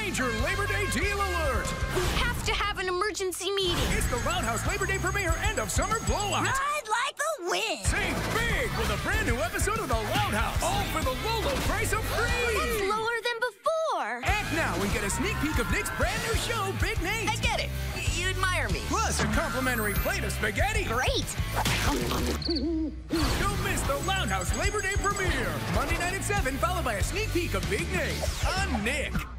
Major Labor Day deal alert! We have to have an emergency meeting. It's the Loud House Labor Day premiere end of summer blowout. I'd like a win. Save big with a brand new episode of the Loud House. All for the low, low price of free. That's lower than before. Act now and get a sneak peek of Nick's brand new show, Big Nate. I get it. You admire me. Plus a complimentary plate of spaghetti. Great. Don't miss the Loud House Labor Day premiere. Monday night at 7, followed by a sneak peek of Big Nate on Nick.